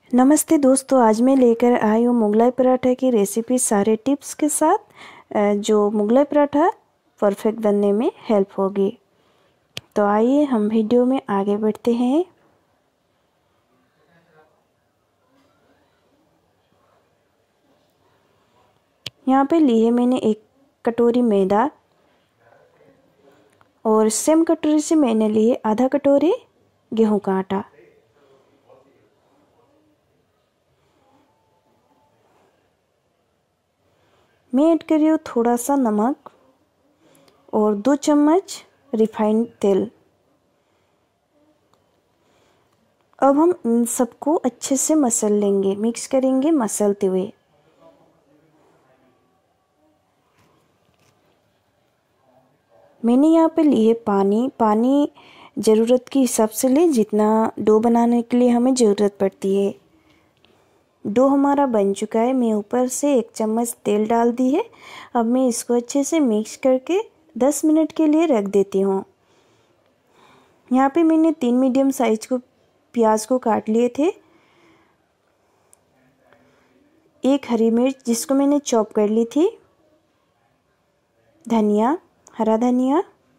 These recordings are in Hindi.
नमस्ते दोस्तों, आज मैं लेकर आई हूँ मुगलाई पराठा की रेसिपी सारे टिप्स के साथ, जो मुगलाई पराठा परफेक्ट बनने में हेल्प होगी। तो आइए हम वीडियो में आगे बढ़ते हैं। यहाँ पे ली है मैंने एक कटोरी मैदा और सेम कटोरी से मैंने ली है आधा कटोरी गेहूं का आटा। मैं ऐड कर रही हूँ थोड़ा सा नमक और 2 चम्मच रिफाइंड तेल। अब हम इन सबको अच्छे से मसल लेंगे, मिक्स करेंगे मसलते हुए। मैंने यहाँ पे लिए पानी ज़रूरत के हिसाब से ले, जितना डो बनाने के लिए हमें ज़रूरत पड़ती है। डो हमारा बन चुका है। मैं ऊपर से 1 चम्मच तेल डाल दी है। अब मैं इसको अच्छे से मिक्स करके 10 मिनट के लिए रख देती हूँ। यहाँ पे मैंने 3 मीडियम साइज को प्याज को काट लिए थे। 1 हरी मिर्च जिसको मैंने चॉप कर ली थी। धनिया, हरा धनिया।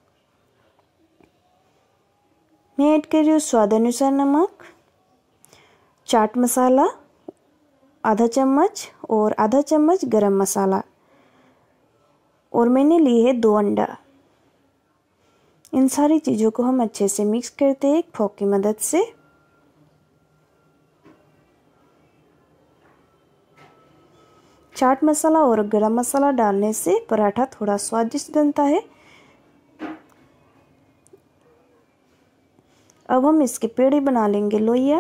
मैं ऐड कर रही हूँ स्वाद अनुसार नमक, चाट मसाला आधा चम्मच और आधा चम्मच गरम मसाला, और मैंने ली है 2 अंडा। इन सारी चीज़ों को हम अच्छे से मिक्स करते हैं एक फोक की मदद से। चाट मसाला और गरम मसाला डालने से पराठा थोड़ा स्वादिष्ट बनता है। अब हम इसके पेड़े बना लेंगे, लोइया।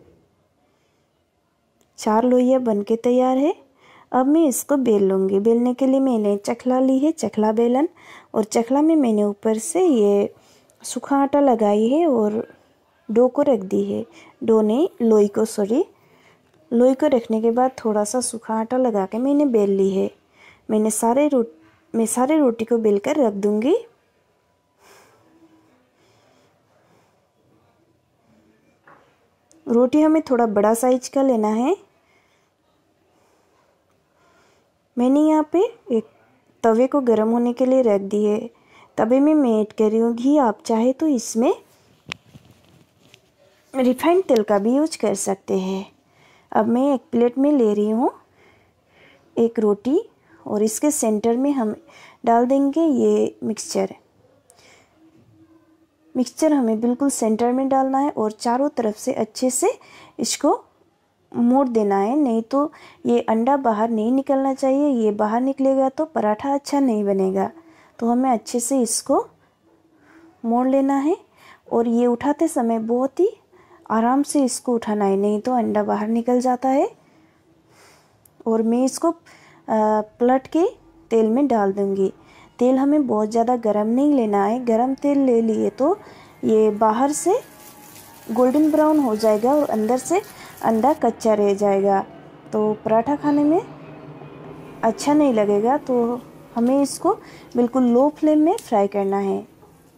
4 लोइया बनके तैयार है। अब मैं इसको बेल लूँगी। बेलने के लिए मैंने चकला ली है, चकला बेलन, और चकला में मैंने ऊपर से ये सूखा आटा लगाई है और डो को रख दी है। लोई को रखने के बाद थोड़ा सा सूखा आटा लगा के मैंने बेल ली है। मैं सारे रोटी को बेल कर रख दूँगी। रोटी हमें थोड़ा बड़ा साइज का लेना है। मैंने यहाँ पे एक तवे को गर्म होने के लिए रख दी है। तवे में मैं ऐड कर रही हूँ घी। आप चाहे तो इसमें रिफाइंड तेल का भी यूज कर सकते हैं। अब मैं एक प्लेट में ले रही हूँ एक रोटी, और इसके सेंटर में हम डाल देंगे ये मिक्सचर हमें बिल्कुल सेंटर में डालना है और चारों तरफ से अच्छे से इसको मोड़ देना है, नहीं तो ये अंडा बाहर नहीं निकलना चाहिए। ये बाहर निकलेगा तो पराठा अच्छा नहीं बनेगा। तो हमें अच्छे से इसको मोड़ लेना है, और ये उठाते समय बहुत ही आराम से इसको उठाना है, नहीं तो अंडा बाहर निकल जाता है। और मैं इसको पलट के तेल में डाल दूँगी। तेल हमें बहुत ज़्यादा गरम नहीं लेना है। गरम तेल ले लिए तो ये बाहर से गोल्डन ब्राउन हो जाएगा और अंदर से अंडा कच्चा रह जाएगा, तो पराठा खाने में अच्छा नहीं लगेगा। तो हमें इसको बिल्कुल लो फ्लेम में फ्राई करना है।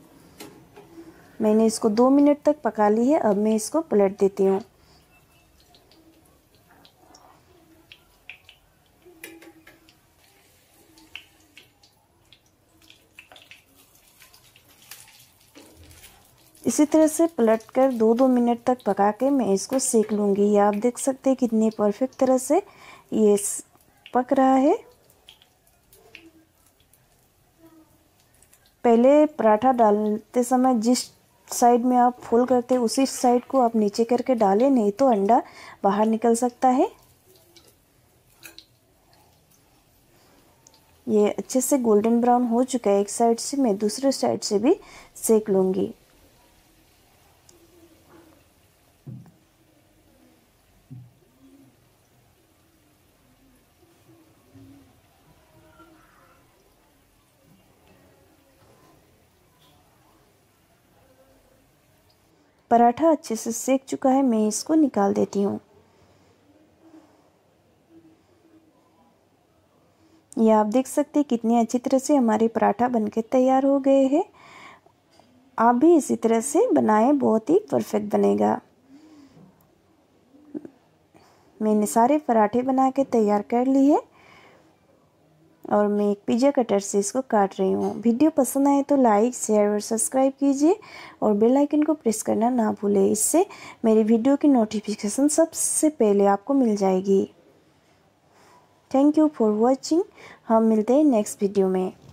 मैंने इसको 2 मिनट तक पका ली है। अब मैं इसको पलट देती हूँ। इसी तरह से पलट कर 2-2 मिनट तक पका के मैं इसको सेक लूँगी। ये आप देख सकते हैं कितनी परफेक्ट तरह से ये पक रहा है। पहले पराठा डालते समय जिस साइड में आप फोल्ड करते हैं उसी साइड को आप नीचे करके डालें, नहीं तो अंडा बाहर निकल सकता है। ये अच्छे से गोल्डन ब्राउन हो चुका है एक साइड से। मैं दूसरे साइड से भी सेक लूँगी। पराठा अच्छे से सेक चुका है। मैं इसको निकाल देती हूँ। ये आप देख सकते हैं कितनी अच्छी तरह से हमारे पराठा बनके तैयार हो गए हैं। आप भी इसी तरह से बनाएं, बहुत ही परफेक्ट बनेगा। मैंने सारे पराठे बना के तैयार कर लिए और मैं एक पिज़्ज़ा कटर से इसको काट रही हूँ। वीडियो पसंद आए तो लाइक, शेयर और सब्सक्राइब कीजिए और बेल आइकन को प्रेस करना ना भूलें। इससे मेरी वीडियो की नोटिफिकेशन सबसे पहले आपको मिल जाएगी। Thank you for watching. हम मिलते हैं नेक्स्ट वीडियो में।